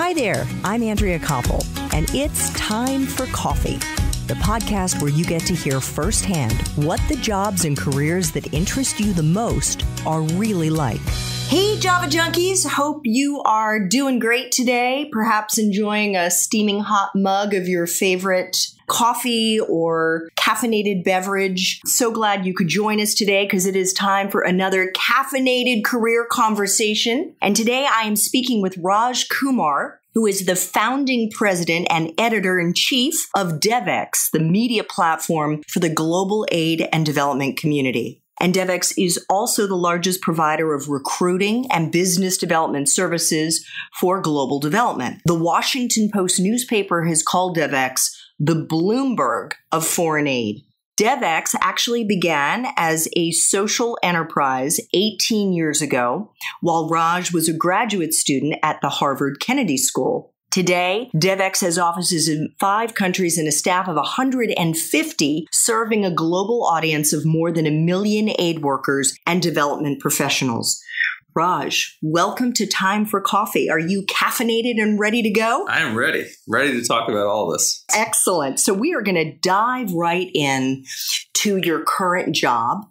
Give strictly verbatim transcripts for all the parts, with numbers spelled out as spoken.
Hi there, I'm Andrea Koppel, and it's Time for Coffee, the podcast where you get to hear firsthand what the jobs and careers that interest you the most are really like. Hey, Java Junkies. Hope you are doing great today, perhaps enjoying a steaming hot mug of your favorite coffee or caffeinated beverage. So glad you could join us today because it is time for another caffeinated career conversation. And today I am speaking with Raj Kumar, who is the founding president and editor-in-chief of Devex, the media platform for the global aid and development community. And Devex is also the largest provider of recruiting and business development services for global development. The Washington Post newspaper has called Devex the Bloomberg of foreign aid. Devex actually began as a social enterprise eighteen years ago, while Raj was a graduate student at the Harvard Kennedy School. Today, Devex has offices in five countries and a staff of one hundred fifty, serving a global audience of more than a million aid workers and development professionals. Raj, welcome to Time for Coffee. Are you caffeinated and ready to go? I am ready. Ready to talk about all this. Excellent. So we are going to dive right in to your current job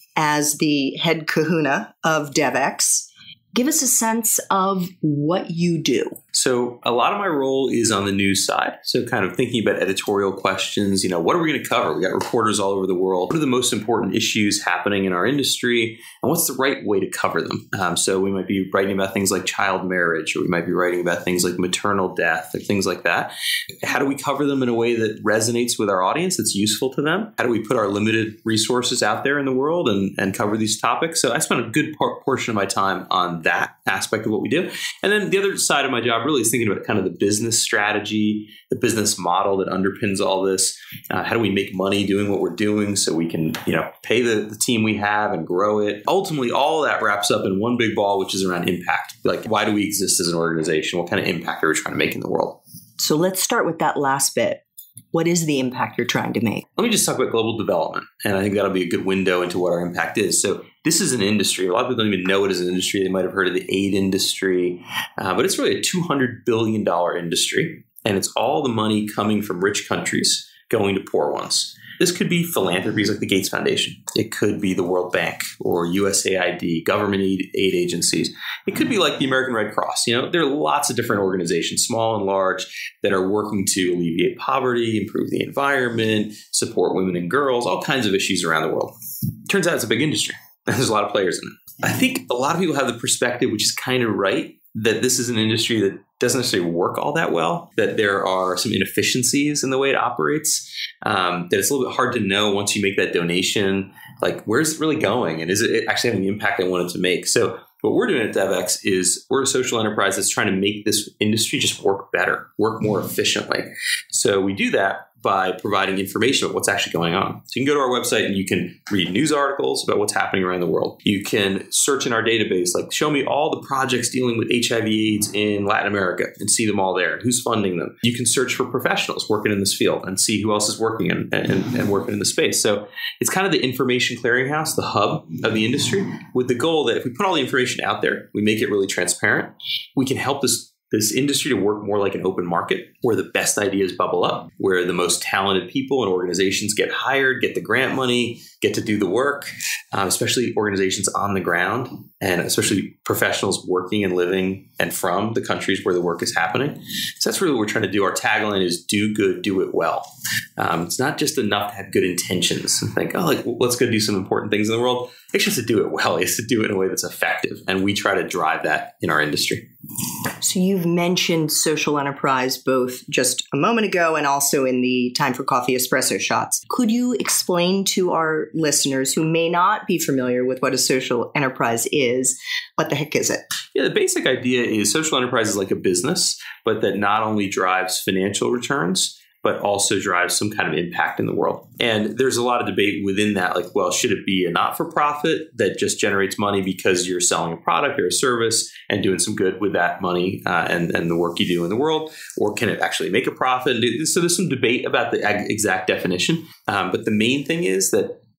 as the head kahuna of Devex. Give us a sense of what you do. So a lot of my role is on the news side. So kind of thinking about editorial questions, you know, what are we going to cover? We got reporters all over the world. What are the most important issues happening in our industry? And what's the right way to cover them? Um, so we might be writing about things like child marriage, or we might be writing about things like maternal death or things like that. How do we cover them in a way that resonates with our audience, that's useful to them? How do we put our limited resources out there in the world and, and cover these topics? So I spend a good por- portion of my time on that aspect of what we do. And then the other side of my job really is thinking about kind of the business strategy, the business model that underpins all this. Uh, how do we make money doing what we're doing so we can, you know, pay the, the team we have and grow it? Ultimately, all of that wraps up in one big ball, which is around impact. Like, why do we exist as an organization? What kind of impact are we trying to make in the world? So let's start with that last bit. What is the impact you're trying to make? Let me just talk about global development. And I think that'll be a good window into what our impact is. So this is an industry. A lot of people don't even know it as an industry. They might have heard of the aid industry, uh, but it's really a two hundred billion dollars industry. And it's all the money coming from rich countries going to poor ones. This could be philanthropies like the Gates Foundation. It could be the World Bank or U S A I D, government aid, aid agencies. It could be like the American Red Cross. You know, there are lots of different organizations, small and large, that are working to alleviate poverty, improve the environment, support women and girls, all kinds of issues around the world. Turns out it's a big industry. There's a lot of players in it. I think a lot of people have the perspective, which is kind of right, that this is an industry that doesn't necessarily work all that well, that there are some inefficiencies in the way it operates, um, that it's a little bit hard to know once you make that donation, like, where's it really going? And is it actually having the impact I wanted to make? So what we're doing at Devex is we're a social enterprise that's trying to make this industry just work better, work more efficiently. So we do that by providing information about what's actually going on. So you can go to our website and you can read news articles about what's happening around the world. You can search in our database, like, show me all the projects dealing with H I V AIDS in Latin America and see them all there and who's funding them. You can search for professionals working in this field and see who else is working in, and, and working in the space. So it's kind of the information clearinghouse, the hub of the industry, with the goal that if we put all the information out there, we make it really transparent, we can help this this industry to work more like an open market where the best ideas bubble up, where the most talented people and organizations get hired, get the grant money, get to do the work, um, especially organizations on the ground and especially professionals working and living and from the countries where the work is happening. So that's really what we're trying to do. Our tagline is do good, do it well. Um, it's not just enough to have good intentions and think, oh, like, well, let's go do some important things in the world. It's just to do it well. It's to do it in a way that's effective. And we try to drive that in our industry. So you've mentioned social enterprise both just a moment ago and also in the Time for Coffee espresso shots. Could you explain to our listeners who may not be familiar with what a social enterprise is, what the heck is it? Yeah, the basic idea is social enterprise is like a business, but that not only drives financial returns, but also drives some kind of impact in the world. And there's a lot of debate within that, like, well, should it be a not-for-profit that just generates money because you're selling a product or a service and doing some good with that money uh, and, and the work you do in the world? Or can it actually make a profit? So there's some debate about the exact definition. Um, but the main thing is that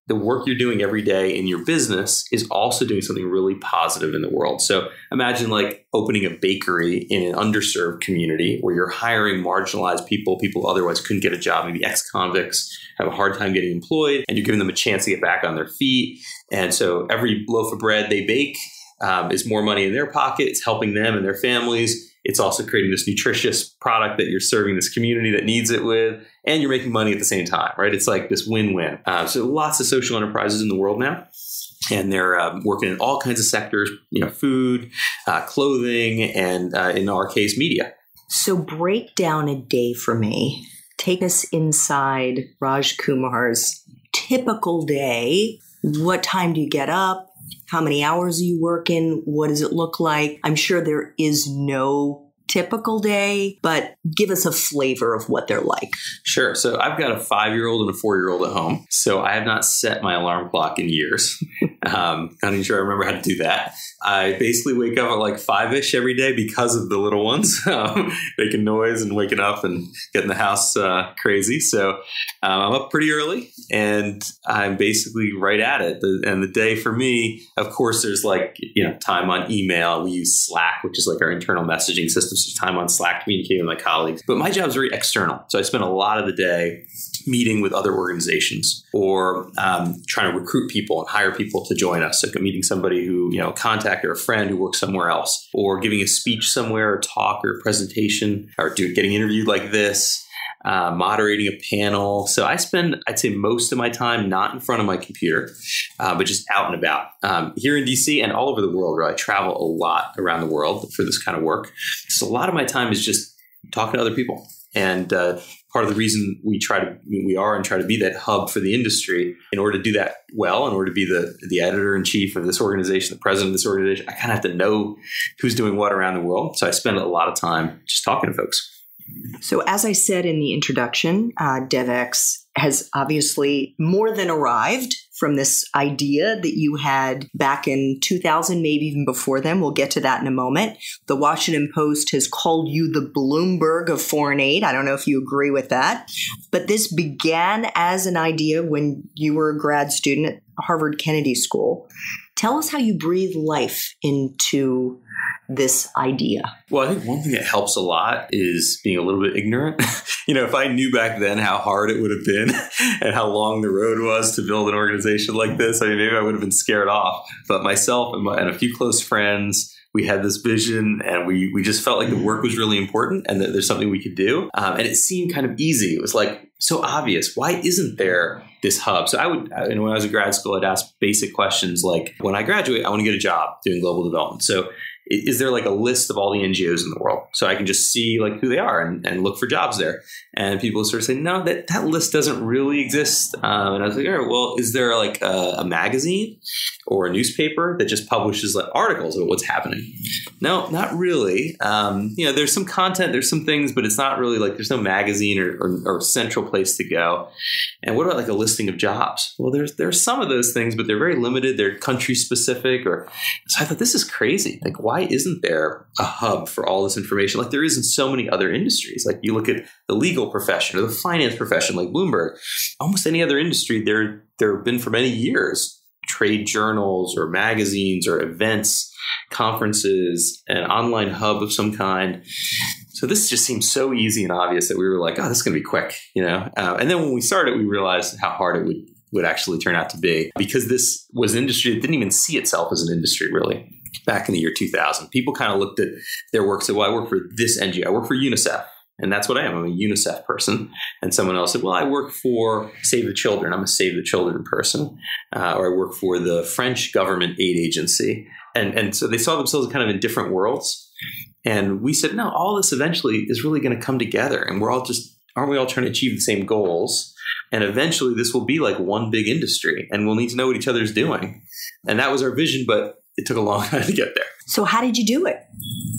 the work you're doing every day in your business is also doing something really positive in the world. So imagine like opening a bakery in an underserved community where you're hiring marginalized people, people who otherwise couldn't get a job, maybe ex-convicts have a hard time getting employed, and you're giving them a chance to get back on their feet. And so every loaf of bread they bake um, is more money in their pocket. It's helping them and their families. It's also creating this nutritious product that you're serving this community that needs it with, and you're making money at the same time, right? It's like this win-win. Uh, so lots of social enterprises in the world now, and they're um, working in all kinds of sectors, you know, food, uh, clothing, and uh, in our case, media. So break down a day for me. Take us inside Raj Kumar's typical day. What time do you get up? How many hours are you working? What does it look like? I'm sure there is no typical day, but give us a flavor of what they're like. Sure. So I've got a five-year-old and a four-year-old at home. So I have not set my alarm clock in years. um, not even sure I remember how to do that. I basically wake up at like five-ish every day because of the little ones um, making noise and waking up and getting the house uh, crazy. So um, I'm up pretty early and I'm basically right at it. The, and the day for me, of course, there's like, you know, time on email. We use Slack, which is like our internal messaging system. So time on Slack communicating with my colleagues. But my job is very external. So I spend a lot of the day meeting with other organizations or um, trying to recruit people and hire people to join us. So meeting somebody who, you know, contact or a friend who works somewhere else, or giving a speech somewhere, or talk or a presentation, or do, getting interviewed like this, uh, moderating a panel. So I spend, I'd say, most of my time not in front of my computer, uh, but just out and about um, here in D C and all over the world, where I travel a lot around the world for this kind of work. So a lot of my time is just talking to other people. And uh, part of the reason we try to, we are and try to be that hub for the industry, in order to do that well, in order to be the the editor in chief of this organization, the president of this organization, I kind of have to know who's doing what around the world. So I spend a lot of time just talking to folks. So as I said in the introduction, uh, Devex has obviously more than arrived from this idea that you had back in two thousand, maybe even before then. We'll get to that in a moment. The Washington Post has called you the Bloomberg of foreign aid. I don't know if you agree with that. But this began as an idea when you were a grad student at Harvard Kennedy School. Tell us how you breathe life into this idea. Well, I think one thing that helps a lot is being a little bit ignorant. You know, if I knew back then how hard it would have been and how long the road was to build an organization like this, I mean, maybe I would have been scared off. But myself and, my, and a few close friends, we had this vision, and we we just felt like the work was really important and that there's something we could do. Um, and it seemed kind of easy. It was like so obvious. Why isn't there this hub? So I would, you know, when I was in grad school, I'd ask basic questions like, when I graduate, I want to get a job doing global development. So is there like a list of all the N G Os in the world so I can just see like who they are and, and look for jobs there? And people sort of say, no, that, that list doesn't really exist. Um, and I was like, all right, well, is there like a, a magazine or a newspaper that just publishes like articles about what's happening? No, not really. Um, you know, there's some content, there's some things, but it's not really like there's no magazine or, or, or central place to go. And what about like a listing of jobs? Well, there's there's some of those things, but they're very limited. They're country specific. Or so I thought, this is crazy. Like, why isn't there a hub for all this information like there is in so many other industries? Like you look at the legal profession or the finance profession, like Bloomberg, almost any other industry, there there have been for many years trade journals or magazines or events, conferences, an online hub of some kind. So this just seemed so easy and obvious that we were like, oh, this is going to be quick, you know? Uh, and then when we started, we realized how hard it would, would actually turn out to be, because this was an industry that didn't even see itself as an industry, really, back in the year two thousand. People kind of looked at their work and said, well, I work for this N G O. I work for UNICEF. And that's what I am. I'm a UNICEF person. And someone else said, well, I work for Save the Children. I'm a Save the Children person. Uh, or I work for the French government aid agency. And, and so they saw themselves kind of in different worlds. And we said, no, all this eventually is really going to come together. And we're all just, aren't we all trying to achieve the same goals? And eventually this will be like one big industry and we'll need to know what each other is doing. And that was our vision, but it took a long time to get there. So how did you do it?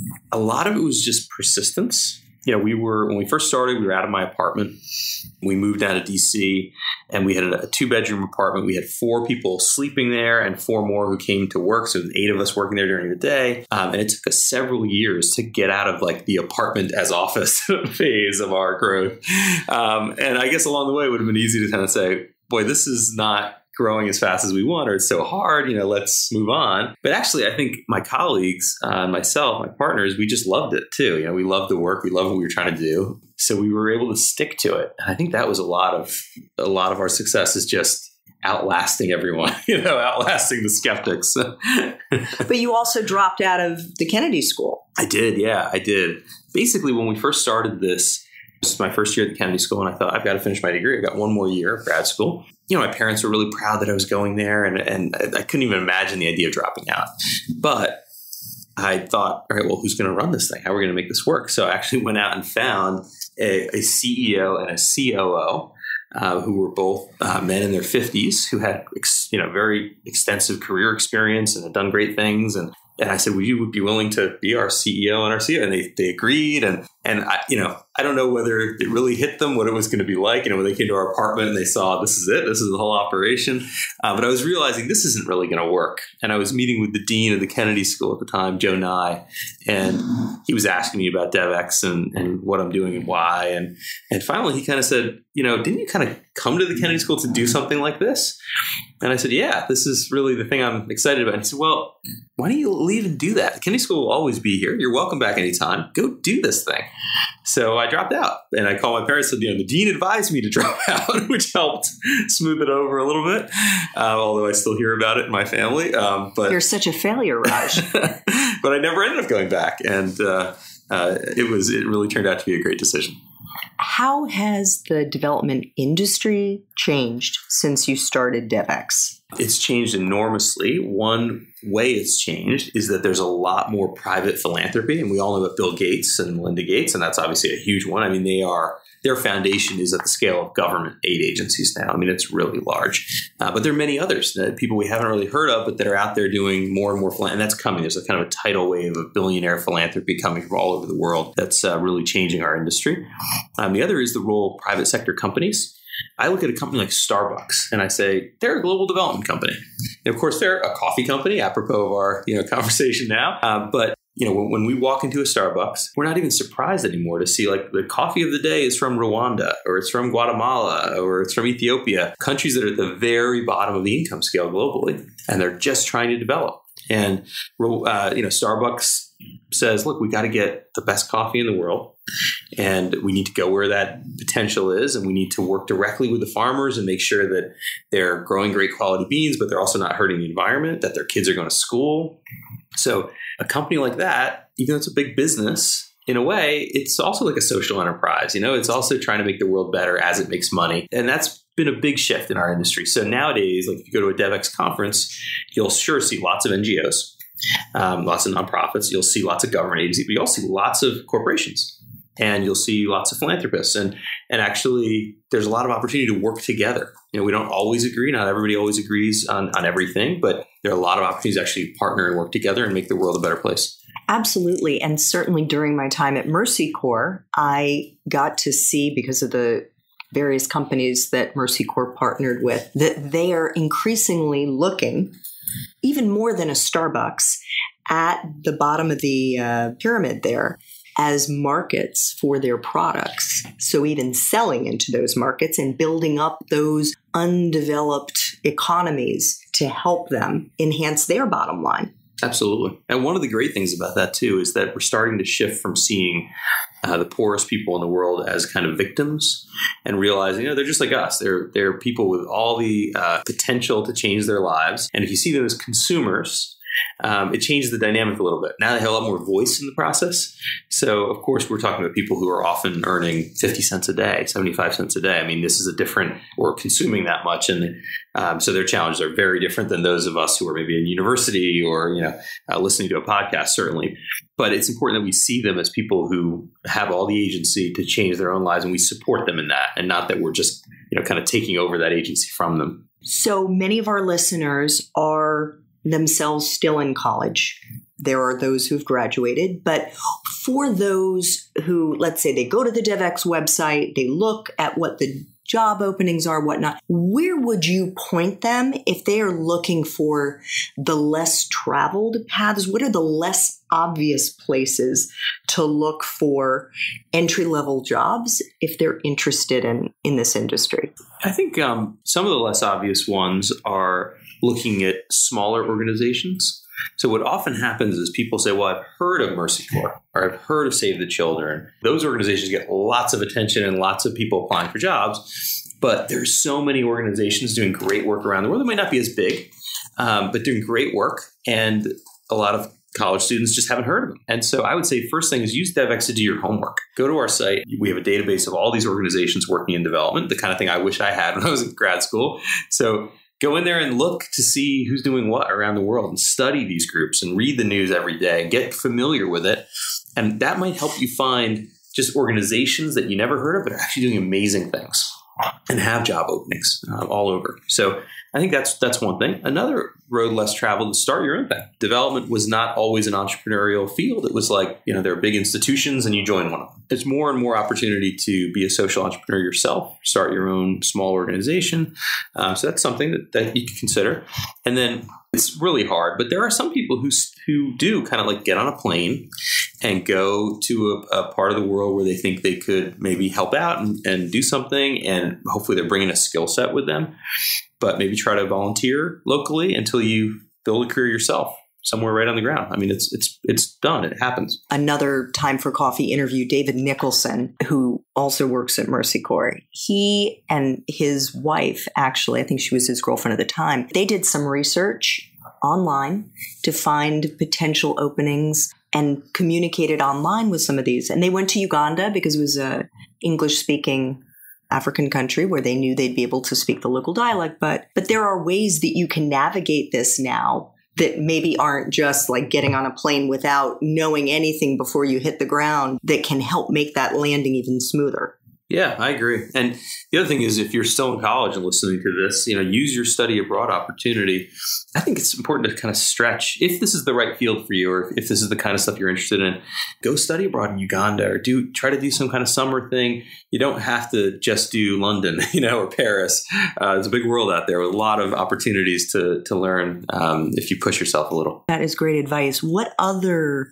A lot of it was just persistence. You know, we were, when we first started, we were out of my apartment. We moved down to D C and we had a, a two bedroom apartment. We had four people sleeping there and four more who came to work. So eight of us working there during the day. Um, and it took us several years to get out of like the apartment as office phase of our growth. Um, and I guess along the way, it would have been easy to kind of say, boy, this is not growing as fast as we want, or it's so hard, you know, let's move on. But actually, I think my colleagues, uh, myself, my partners, we just loved it too. You know, we loved the work. We loved what we were trying to do. So we were able to stick to it. And I think that was a lot of, a lot of our success is just outlasting everyone, you know, outlasting the skeptics. But you also dropped out of the Kennedy School. I did. Yeah, I did. Basically, when we first started this, this was my first year at the Kennedy School, and I thought, I've got to finish my degree. I've got one more year of grad school. You know, my parents were really proud that I was going there, and, and I couldn't even imagine the idea of dropping out. But I thought, all right, well, who's going to run this thing? How are we going to make this work? So I actually went out and found a, a C E O and a C O O uh, who were both uh, men in their fifties who had, ex, you know, very extensive career experience and had done great things. And And I said, well, you would be willing to be our C E O and our C E O? And they, they agreed. And, and I, you know, I don't know whether it really hit them, what it was going to be like. You know, when they came to our apartment and they saw, this is it, this is the whole operation. Uh, but I was realizing this isn't really going to work. And I was meeting with the dean of the Kennedy School at the time, Joe Nye, and he was asking me about Devex and, and what I'm doing and why. And, and finally, he kind of said, you know, didn't you kind of come to the Kennedy School to do something like this? And I said, yeah, this is really the thing I'm excited about. And he said, well, why don't you leave and do that? The Kennedy School will always be here. You're welcome back anytime. Go do this thing. So I dropped out, and I called my parents and said, you know, the dean advised me to drop out, which helped smooth it over a little bit, uh, although I still hear about it in my family. Um, but You're such a failure, Raj. But I never ended up going back, and uh, uh, it was it really turned out to be a great decision. How has the development industry changed since you started Devex? It's changed enormously. One way it's changed is that there's a lot more private philanthropy. And we all know about Bill Gates and Melinda Gates, and that's obviously a huge one. I mean, they are their foundation is at the scale of government aid agencies now. I mean, it's really large. Uh, but there are many others, that people we haven't really heard of, but that are out there doing more and more philanthropy. And that's coming. There's a kind of a tidal wave of billionaire philanthropy coming from all over the world that's uh, really changing our industry. Um, the other is the role of private sector companies. I look at a company like Starbucks and I say, they're a global development company. And of course, they're a coffee company, apropos of our you know conversation now. Uh, but you know, when, when we walk into a Starbucks, we're not even surprised anymore to see like the coffee of the day is from Rwanda, or it's from Guatemala, or it's from Ethiopia, countries that are at the very bottom of the income scale globally, and they're just trying to develop. And uh, you know, Starbucks says, look, we got to get the best coffee in the world. And we need to go where that potential is. And we need to work directly with the farmers and make sure that they're growing great quality beans, but they're also not hurting the environment, that their kids are going to school. So a company like that, even though it's a big business, in a way, it's also like a social enterprise. You know, it's also trying to make the world better as it makes money. And that's been a big shift in our industry. So nowadays, like if you go to a Devex conference, you'll sure see lots of N G Os, um, lots of nonprofits. You'll see lots of government agencies, but you'll see lots of corporations. And you'll see lots of philanthropists. And and actually, there's a lot of opportunity to work together. You know, we don't always agree. Not everybody always agrees on, on everything. But there are a lot of opportunities to actually partner and work together and make the world a better place. Absolutely. And certainly during my time at Mercy Corps, I got to see, because of the various companies that Mercy Corps partnered with, that they are increasingly looking, even more than a Starbucks, at the bottom of the uh, pyramid there, as markets for their products. So even selling into those markets and building up those undeveloped economies to help them enhance their bottom line. Absolutely. And one of the great things about that, too, is that we're starting to shift from seeing uh, the poorest people in the world as kind of victims and realizing, you know, they're just like us. They're, they're people with all the uh, potential to change their lives. And if you see them as consumers, Um, it changes the dynamic a little bit. Now they have a lot more voice in the process. So, of course, we're talking about people who are often earning fifty cents a day, seventy-five cents a day. I mean, this is a different, or consuming that much. And um, so their challenges are very different than those of us who are maybe in university or, you know, uh, listening to a podcast, certainly. But it's important that we see them as people who have all the agency to change their own lives, and we support them in that, and not that we're just, you know, kind of taking over that agency from them. So many of our listeners are themselves still in college. There are those who've graduated, but for those who, let's say they go to the Devex website, they look at what the job openings are, whatnot. Where would you point them if they are looking for the less traveled paths? What are the less obvious places to look for entry-level jobs if they're interested in, in this industry? I think um, some of the less obvious ones are looking at smaller organizations. So what often happens is people say, well, I've heard of Mercy Corps or I've heard of Save the Children. Those organizations get lots of attention and lots of people applying for jobs. But there's so many organizations doing great work around the world. They might not be as big, um, but doing great work. And a lot of college students just haven't heard of them. And so I would say first thing is use Devex to do your homework. Go to our site. We have a database of all these organizations working in development, the kind of thing I wish I had when I was in grad school. So go in there and look to see who's doing what around the world and study these groups and read the news every day and get familiar with it. And that might help you find just organizations that you never heard of, but are actually doing amazing things and have job openings uh, all over. So I think that's that's one thing. Another road less traveled is start your own thing. Development was not always an entrepreneurial field. It was like, you know, there are big institutions and you join one of them. There's more and more opportunity to be a social entrepreneur yourself, start your own small organization. Um, so that's something that, that you can consider. And then it's really hard, but there are some people who who do kind of like get on a plane and go to a, a part of the world where they think they could maybe help out and, and do something. And hopefully they're bringing a skill set with them. But maybe try to volunteer locally until you build a career yourself somewhere right on the ground. I mean, it's it's it's done. It happens. Another Time for Coffee interview, David Nicholson, who also works at Mercy Corps. He and his wife, actually, I think she was his girlfriend at the time, they did some research online to find potential openings and communicated online with some of these. And they went to Uganda because it was a English-speaking African country where they knew they'd be able to speak the local dialect. But but there are ways that you can navigate this now that maybe aren't just like getting on a plane without knowing anything before you hit the ground that can help make that landing even smoother. Yeah, I agree. And the other thing is, if you're still in college and listening to this, you know, use your study abroad opportunity. I think it's important to kind of stretch. If this is the right field for you, or if this is the kind of stuff you're interested in, go study abroad in Uganda, or do try to do some kind of summer thing. You don't have to just do London, you know, or Paris. Uh, there's a big world out there with a lot of opportunities to to learn um, if you push yourself a little. That is great advice. What other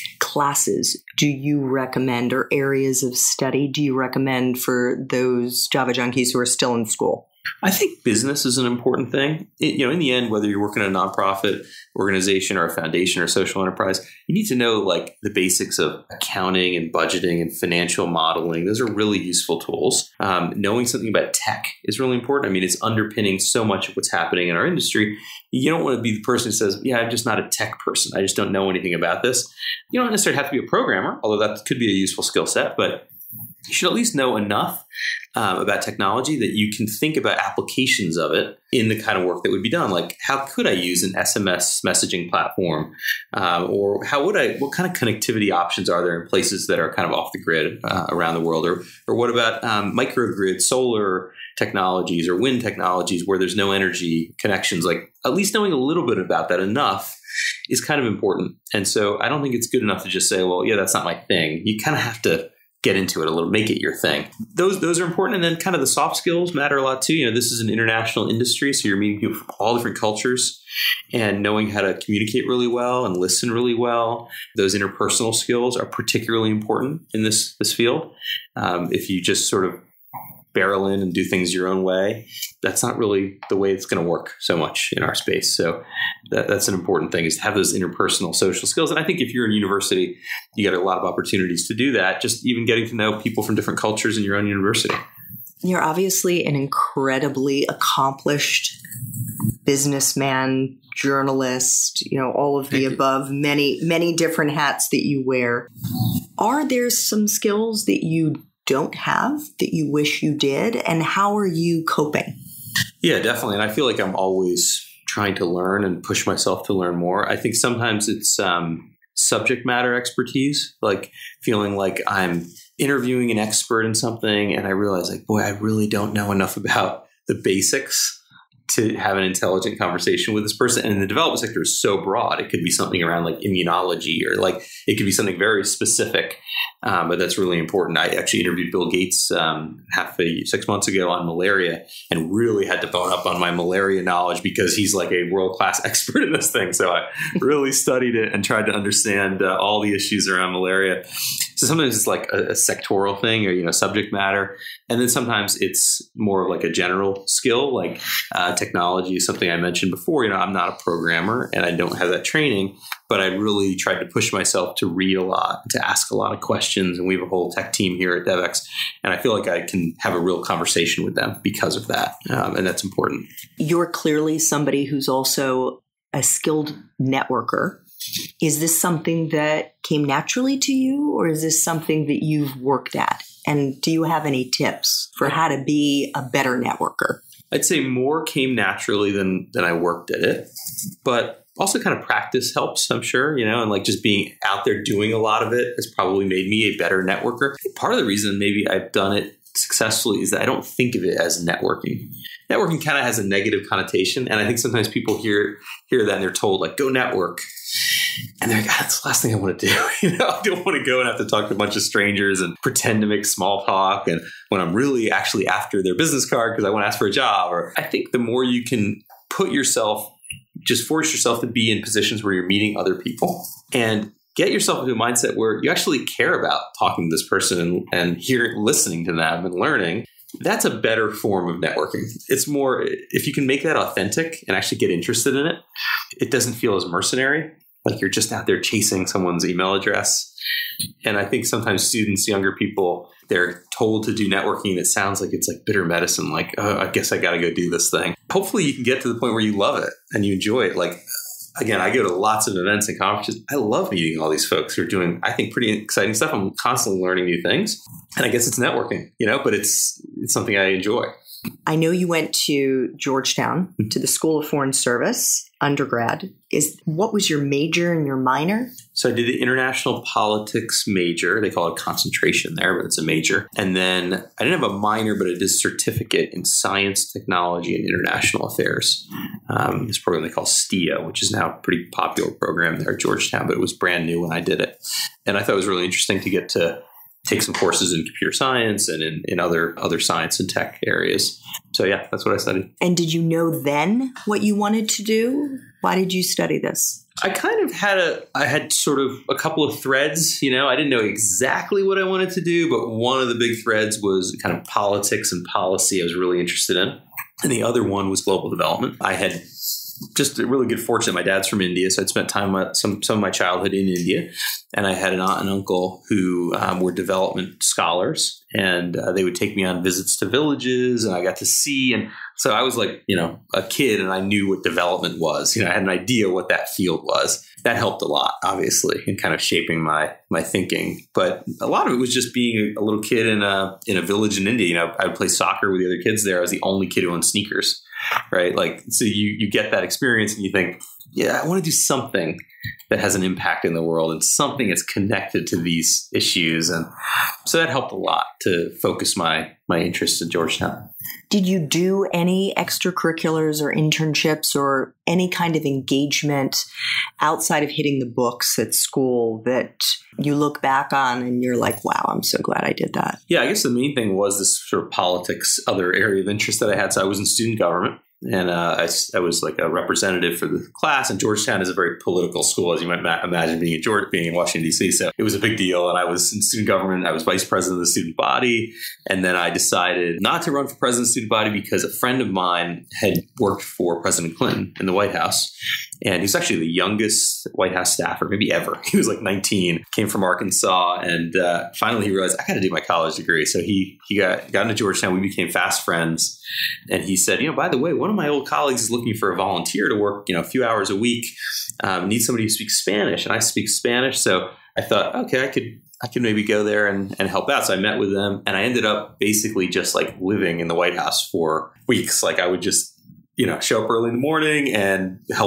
classes do you recommend, or areas of study do you recommend for those Java junkies who are still in school? I think business is an important thing. It, you know, in the end, whether you're working at a nonprofit organization or a foundation or a social enterprise, you need to know like the basics of accounting and budgeting and financial modeling. Those are really useful tools. Um, knowing something about tech is really important. I mean, it's underpinning so much of what's happening in our industry. You don't want to be the person who says, yeah, I'm just not a tech person. I just don't know anything about this. You don't necessarily have to be a programmer, although that could be a useful skill set, but you should at least know enough um, about technology that you can think about applications of it in the kind of work that would be done. Like, how could I use an S M S messaging platform? Um, or how would I, what kind of connectivity options are there in places that are kind of off the grid uh, around the world? Or, or what about um, microgrid, solar technologies or wind technologies where there's no energy connections? Like, at least knowing a little bit about that enough is kind of important. And so I don't think it's good enough to just say, well, yeah, that's not my thing. You kind of have to get into it a little, make it your thing. Those those are important. And then kind of the soft skills matter a lot too. You know, this is an international industry, so you're meeting people from all different cultures, and knowing how to communicate really well and listen really well. Those interpersonal skills are particularly important in this this field. Um, if you just sort of barrel in and do things your own way, that's not really the way it's going to work so much in our space. So that, that's an important thing, is to have those interpersonal social skills. And I think if you're in university, you get a lot of opportunities to do that, just even getting to know people from different cultures in your own university. You're obviously an incredibly accomplished businessman, journalist, you know, all of the Thank above, you. many, many different hats that you wear. Are there some skills that you don't have that you wish you did? And how are you coping? Yeah, definitely. And I feel like I'm always trying to learn and push myself to learn more. I think sometimes it's um, subject matter expertise, like feeling like I'm interviewing an expert in something and I realize like, boy, I really don't know enough about the basics to have an intelligent conversation with this person. And in the development sector is so broad. It could be something around like immunology, or like it could be something very specific, um, but that's really important. I actually interviewed Bill Gates um, half a six months ago on malaria, and really had to bone up on my malaria knowledge because he's like a world-class expert in this thing. So I really studied it and tried to understand uh, all the issues around malaria. So sometimes it's like a, a sectoral thing, or, you know, subject matter. And then sometimes it's more of like a general skill, like uh, technology is something I mentioned before. You know, I'm not a programmer and I don't have that training, but I really tried to push myself to read a lot, to ask a lot of questions. And we have a whole tech team here at Devex. And I feel like I can have a real conversation with them because of that. Um, and that's important. You're clearly somebody who's also a skilled networker. Is this something that came naturally to you, or is this something that you've worked at? And do you have any tips for how to be a better networker? I'd say more came naturally than than I worked at it, but also kind of practice helps, I'm sure, you know, and like just being out there doing a lot of it has probably made me a better networker. I think part of the reason maybe I've done it successfully is that I don't think of it as networking. Networking kind of has a negative connotation. And I think sometimes people hear hear that and they're told like, go network. And they're like, ah, that's the last thing I want to do. You know, I don't want to go and have to talk to a bunch of strangers and pretend to make small talk. And when I'm really actually after their business card because I want to ask for a job. Or I think the more you can put yourself, just force yourself to be in positions where you're meeting other people and get yourself into a mindset where you actually care about talking to this person and, and hearing, listening to them and learning. That's a better form of networking. It's more, if you can make that authentic and actually get interested in it, it doesn't feel as mercenary. Like you're just out there chasing someone's email address. And I think sometimes students, younger people, they're told to do networking that sounds like it's like bitter medicine. Like, oh, I guess I got to go do this thing. Hopefully you can get to the point where you love it and you enjoy it. Like, again, I go to lots of events and conferences. I love meeting all these folks who are doing, I think, pretty exciting stuff. I'm constantly learning new things. And I guess it's networking, you know, but it's it's something I enjoy. I know you went to Georgetown, to the School of Foreign Service, undergrad. Is what was your major and your minor? So I did the international politics major. They call it concentration there, but it's a major. And then I didn't have a minor, but I did a certificate in science, technology, and international affairs. Um, this program they call STIA, which is now a pretty popular program there at Georgetown, but it was brand new when I did it. And I thought it was really interesting to get to take some courses in computer science and in, in other other science and tech areas. So yeah, that's what I studied. And did you know then what you wanted to do? Why did you study this? I kind of had a, I had sort of a couple of threads, you know, I didn't know exactly what I wanted to do, but one of the big threads was kind of politics and policy I was really interested in. And the other one was global development. I had just a really good fortune. My dad's from India, so I'd spent time uh, some some of my childhood in India, and I had an aunt and uncle who um, were development scholars, and uh, they would take me on visits to villages, and I got to see. And so I was like, you know, a kid, and I knew what development was. You know, I had an idea what that field was. That helped a lot, obviously, in kind of shaping my my thinking. But a lot of it was just being a little kid in a in a village in India. You know, I would play soccer with the other kids there. I was the only kid who owned sneakers. Right. Like, so you, you get that experience and you think, yeah, I want to do something that has an impact in the world and something that's connected to these issues. And so that helped a lot to focus my, my interest in Georgetown. Did you do any extracurriculars or internships or any kind of engagement outside of hitting the books at school that you look back on and you're like, wow, I'm so glad I did that? Yeah, I guess the main thing was this sort of politics, other area of interest that I had. So I was in student government. And uh, I, I was like a representative for the class. And Georgetown is a very political school, as you might ma- imagine, being in Georgia, being in Washington, D C. So it was a big deal. And I was in student government. I was vice president of the student body. And then I decided not to run for president of the student body because a friend of mine had worked for President Clinton in the White House. And he's actually the youngest White House staffer, maybe ever. He was like nineteen, came from Arkansas. And uh, finally he realized, I got to do my college degree. So he he got, got into Georgetown. We became fast friends. And he said, you know, by the way, one of my old colleagues is looking for a volunteer to work, you know, a few hours a week. Um, needs somebody who speaks Spanish. And I speak Spanish. So I thought, okay, I could I could maybe go there and, and help out. So I met with them. And I ended up basically just like living in the White House for weeks. Like I would just, you know, show up early in the morning and help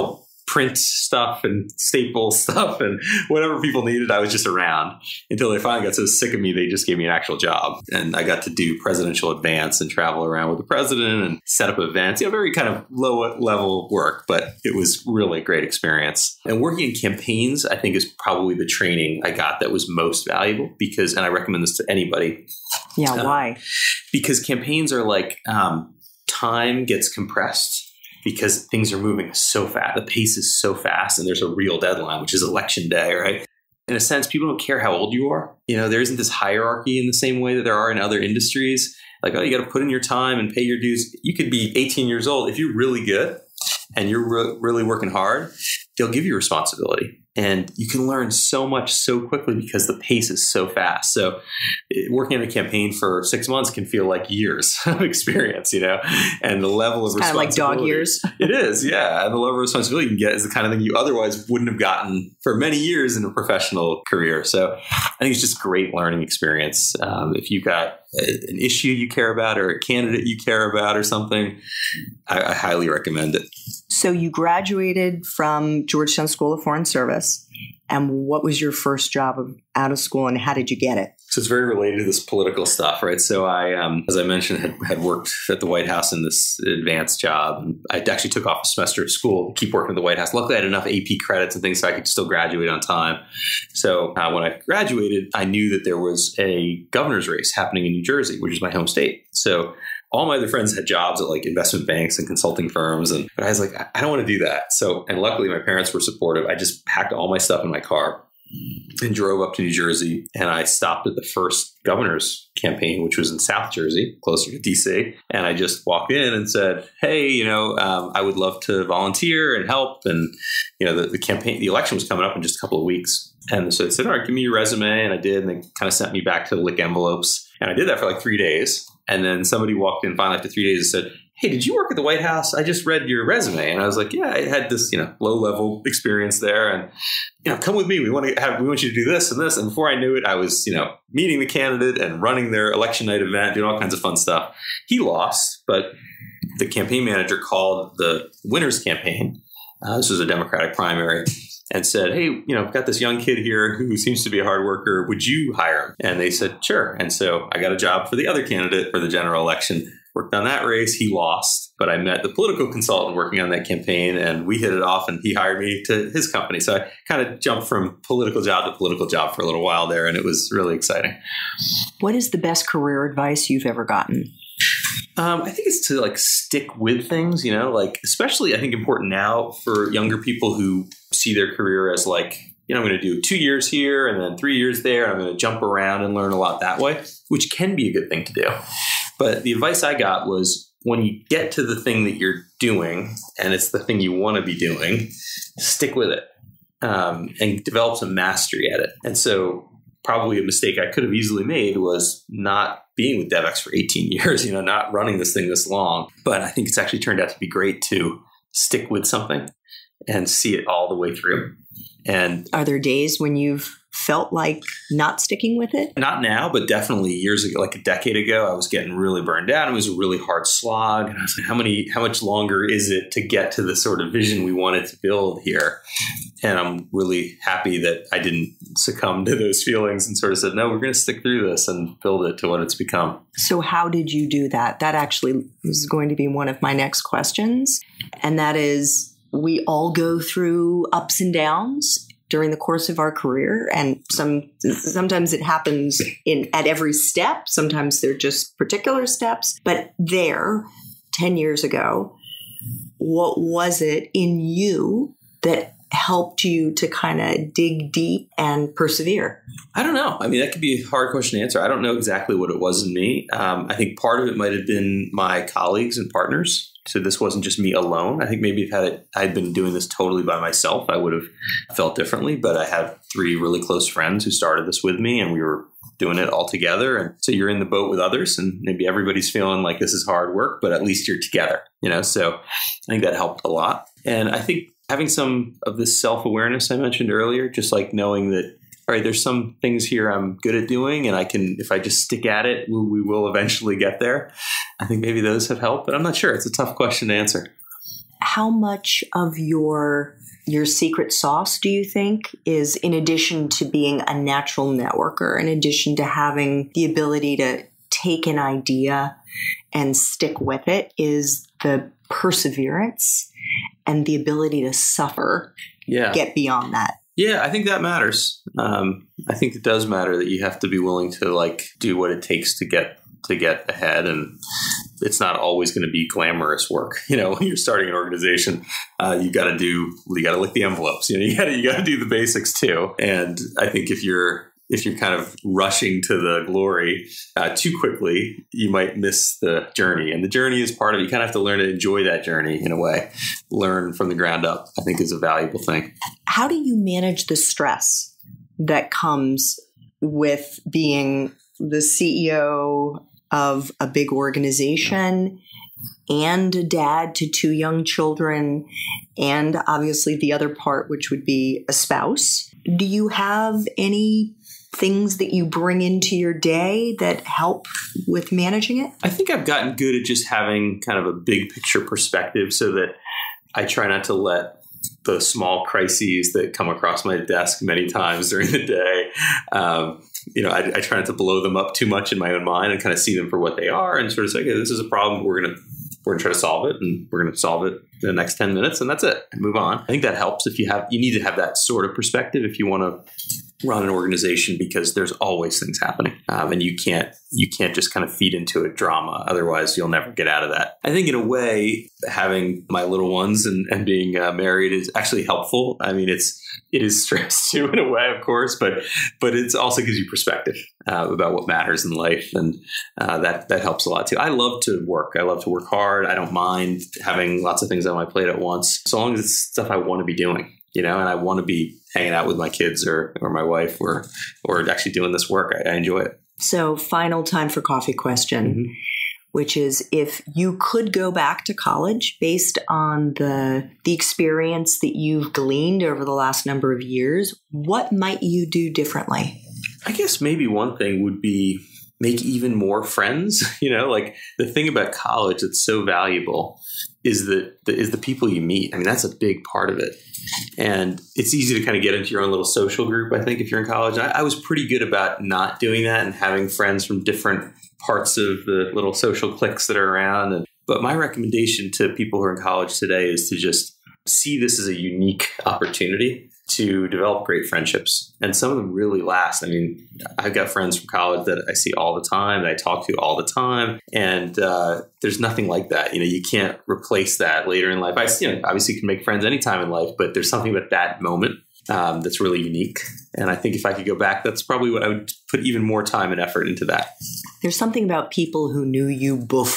print stuff and staple stuff and whatever people needed. I was just around until they finally got so sick of me, they just gave me an actual job. And I got to do presidential advance and travel around with the president and set up events. You know, very kind of low level work, but it was really a great experience. And working in campaigns, I think, is probably the training I got that was most valuable because, and I recommend this to anybody. Yeah, uh, why? Because campaigns are like um, time gets compressed. Because things are moving so fast. The pace is so fast and there's a real deadline, which is election day, right? In a sense, people don't care how old you are. You know, there isn't this hierarchy in the same way that there are in other industries. Like, oh, you got to put in your time and pay your dues. You could be eighteen years old. If you're really good and you're re- really working hard, they'll give you responsibility. And you can learn so much so quickly because the pace is so fast. So working on a campaign for six months can feel like years of experience, you know, and the level of it's responsibility. Kind of like dog years. It is, yeah. And the level of responsibility you can get is the kind of thing you otherwise wouldn't have gotten for many years in a professional career. So I think it's just great learning experience. Um, if you've got a, an issue you care about or a candidate you care about or something, I, I highly recommend it. So you graduated from Georgetown School of Foreign Service. And what was your first job of, out of school and how did you get it? So it's very related to this political stuff, right? So I, um, as I mentioned, had, had worked at the White House in this advanced job. And I actually took off a semester of school to keep working at the White House. Luckily, I had enough A P credits and things so I could still graduate on time. So uh, when I graduated, I knew that there was a governor's race happening in New Jersey, which is my home state. So all my other friends had jobs at like investment banks and consulting firms. And but I was like, I don't want to do that. So, and luckily my parents were supportive. I just packed all my stuff in my car and drove up to New Jersey. And I stopped at the first governor's campaign, which was in South Jersey, closer to D C. And I just walked in and said, hey, you know, um, I would love to volunteer and help. And, you know, the, the campaign, the election was coming up in just a couple of weeks. And so they said, all right, give me your resume. And I did. And they kind of sent me back to lick envelopes. And I did that for like three days. And then somebody walked in finally after three days and said, hey, did you work at the White House? I just read your resume. And I was like, yeah, I had this, you know, low level experience there. And, you know, come with me. We want to have, we want you to do this and this. And before I knew it, I was, you know, meeting the candidate and running their election night event, doing all kinds of fun stuff. He lost, but the campaign manager called the winner's campaign. Uh, this was a Democratic primary. And said, hey, you know, I've got this young kid here who seems to be a hard worker. Would you hire him? And they said, sure. And so I got a job for the other candidate for the general election, worked on that race. He lost, but I met the political consultant working on that campaign and we hit it off and he hired me to his company. So I kind of jumped from political job to political job for a little while there. And it was really exciting. What is the best career advice you've ever gotten? Um, I think it's to like stick with things, you know, like especially I think important now for younger people who see their career as like, you know, I'm going to do two years here and then three years there. And I'm going to jump around and learn a lot that way, which can be a good thing to do. But the advice I got was when you get to the thing that you're doing and it's the thing you want to be doing, stick with it um, and develop some mastery at it. And so probably a mistake I could have easily made was not being with Devex for eighteen years, you know, not running this thing this long. But I think it's actually turned out to be great to stick with something and see it all the way through. And are there days when you've felt like not sticking with it? Not now, but definitely years ago, like a decade ago, I was getting really burned out. It was a really hard slog. And I was like, how many, how much longer is it to get to the sort of vision we wanted to build here? And I'm really happy that I didn't succumb to those feelings and sort of said, no, we're going to stick through this and build it to what it's become. So how did you do that? That actually is going to be one of my next questions. And that is, we all go through ups and downs during the course of our career. And some sometimes it happens in at every step. Sometimes they're just particular steps. But there, ten years ago, what was it in you that helped you to kind of dig deep and persevere? I don't know. I mean, that could be a hard question to answer. I don't know exactly what it was in me. Um, I think part of it might have been my colleagues and partners. So this wasn't just me alone. I think maybe if had it, I'd been doing this totally by myself, I would have felt differently. But I have three really close friends who started this with me and we were doing it all together. And so you're in the boat with others and maybe everybody's feeling like this is hard work, but at least you're together, you know? So I think that helped a lot. And I think having some of this self-awareness I mentioned earlier, just like knowing that, all right, there's some things here I'm good at doing and I can, if I just stick at it, we, we will eventually get there. I think maybe those have helped, but I'm not sure. It's a tough question to answer. How much of your your secret sauce, do you think, is in addition to being a natural networker, in addition to having the ability to take an idea and stick with it, is the perseverance and the ability to suffer, yeah. get beyond that? Yeah, I think that matters. Um, I think it does matter that you have to be willing to like do what it takes to get to get ahead, and it's not always going to be glamorous work. You know, when you're starting an organization, uh, you got to do you got to lick the envelopes. You know, you got to you got to do the basics too. And I think if you're if you're kind of rushing to the glory uh, too quickly, you might miss the journey. And the journey is part of it. You kind of have to learn to enjoy that journey in a way. Learn from the ground up, I think, is a valuable thing. How do you manage the stress that comes with being the C E O of a big organization and a dad to two young children, and obviously the other part, which would be a spouse? Do you have any things that you bring into your day that help with managing it? I think I've gotten good at just having kind of a big picture perspective so that I try not to let the small crises that come across my desk many times during the day, um, you know, I, I try not to blow them up too much in my own mind and kind of see them for what they are and sort of say, okay, this is a problem. We're going to we're going to try to solve it, and we're going to solve it in the next ten minutes, and that's it. And move on. I think that helps if you have you need to have that sort of perspective if you want to run an organization, because there's always things happening, um, and you can't you can't just kind of feed into a drama. Otherwise, you'll never get out of that. I think in a way, having my little ones and, and being uh, married is actually helpful. I mean, it's it is stress too in a way, of course, but but it also gives you perspective uh, about what matters in life, and uh, that that helps a lot too. I love to work. I love to work hard. I don't mind having lots of things on my plate at once, so long as it's stuff I want to be doing. You know, and I want to be hanging out with my kids or or my wife or or actually doing this work. I, I enjoy it. So, final time for coffee question, mm-hmm. which is, if you could go back to college based on the the experience that you've gleaned over the last number of years, what might you do differently? I guess maybe one thing would be make even more friends. You know, like the thing about college that's so valuable is the, the is the people you meet. I mean, that's a big part of it. And it's easy to kind of get into your own little social group, I think, if you're in college. I, I was pretty good about not doing that and having friends from different parts of the little social cliques that are around. And, but my recommendation to people who are in college today is to just see this as a unique opportunity to develop great friendships. And some of them really last. I mean, I've got friends from college that I see all the time, that I talk to all the time. And uh, there's nothing like that. You know, you can't replace that later in life. I, you know, obviously you can make friends anytime in life, but there's something about that moment um, that's really unique. And I think if I could go back, that's probably what I would put even more time and effort into that. There's something about people who knew you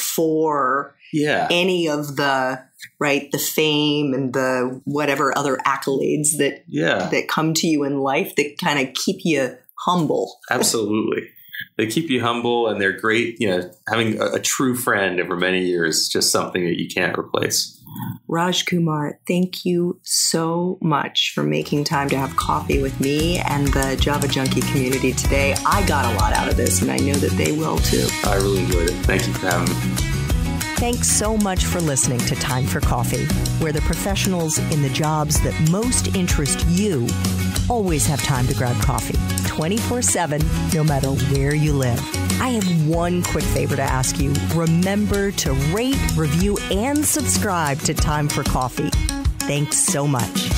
before yeah. any of the, right, the fame and the whatever other accolades that yeah. that come to you in life that kind of keep you humble. Absolutely. They keep you humble, and they're great. You know, having a, a true friend over many years is just something that you can't replace. Raj Kumar, thank you so much for making time to have coffee with me and the Java Junkie community today. I got a lot out of this, and I know that they will too. I really enjoyed it. Thank you for having me. Thanks so much for listening to Time for Coffee, where the professionals in the jobs that most interest you always have time to grab coffee, twenty-four seven, no matter where you live. I have one quick favor to ask you. Remember to rate, review, and subscribe to Time for Coffee. Thanks so much.